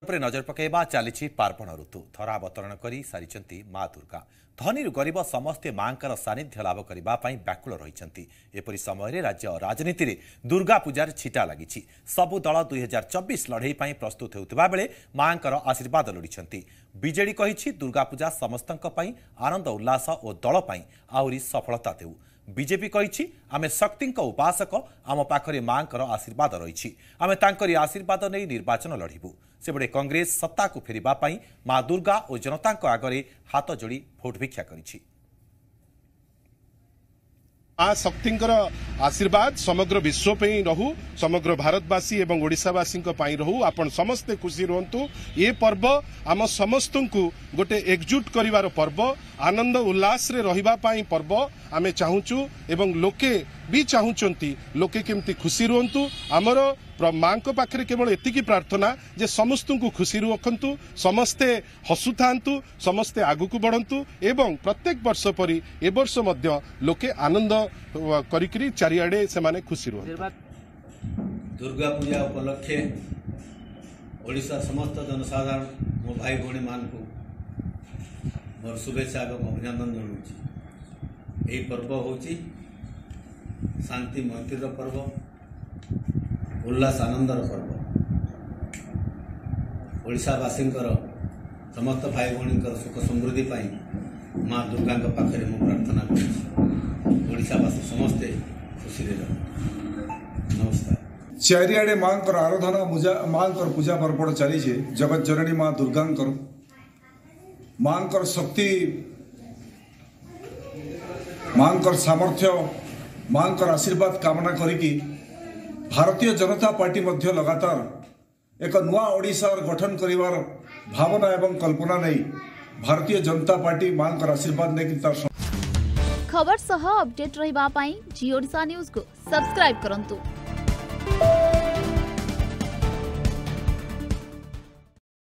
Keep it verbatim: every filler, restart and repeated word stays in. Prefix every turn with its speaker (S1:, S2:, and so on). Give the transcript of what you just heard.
S1: नजर पकड़ा चली पार्वण ऋतु धरावतरण कर सारी माँ दुर्गा धनी गरीब समस्ते मांकर सानिध्य लाभ करने व्याकुल रही एपरी समय राज्य राजनीति में दुर्गा पूजार छिटा लगी सबु दल दुई हजार चौबीस लड़ई प्रस्तुत होता बेले मांकर आशीर्वाद लोड़ी बीजेडी कही दुर्गा पूजा समस्त आनंद उल्लास और दल आहरी सफलता देऊ बीजेपी कही आमे शक्ति उपासक आम पाखरे मांकर आशीर्वाद रही आमे तांकरी आशीर्वाद नहीं निर्वाचन लड़बू सेबड़े कांग्रेस सत्ता को फेरवा मां दुर्गा और जनता आगरे हाथ जोड़ी भोट भिक्षा करिछि।
S2: मां शक्ति आशीर्वाद समग्र विश्व पे रहू समग्र भारतवासी एवं ओडिशावासी रहू आपण समस्ते खुशी रुहतु। ये पर्व आम समस्त को गोटे एकजुट करिवार पर्व आनंद उल्लास रे रहिबा पाई पर्व आमे चाहूचु एवं लोके भी चाहूचंती लोके केमती खुशी रुहतु। आमर मां को पाखरे केवल एतिकी प्रार्थना जे समस्त को खुशी रखंतु समस्ते हसु थांतु समस्ते आगु को बढ़ंतु एवं प्रत्येक वर्ष परी ए वर्ष मध्य लोके आनंद करिकरी चारिआडे से माने खुशी रुहंतु।
S3: दुर्गा पूजा उपलक्षे ओडिशा समस्त जनसाधारण मो भाई भौणी मान को मोर शुभेच्छा एवं अभिनंदन जनाऊँ। यही पर्व होची शांति मैत्रीर पर्व उल्लास आनंदर पर्व ओडिशावासी समस्त भाई भौणी सुख समृद्धि मां दुर्गा पाखे मु प्रार्थना करवासी समस्ते खुशी नमस्कार।
S4: चारिआडे मां आराधना मां पूजा पर्व चली जगत जननी मां दुर्गा मां शक्ति मां सामर्थ्य मां आशीर्वाद कामना करिकी भारतीय जनता पार्टी मध्य लगातार एक नुआ ओडिशा गठन करिवार भावना एवं कल्पना नहीं भारतीय जनता पार्टी मां आशीर्वाद नहीं तार
S5: खबर सह अपडेट रहिबा पाई जी ओडिशा न्यूज को सब्सक्राइब करंतु।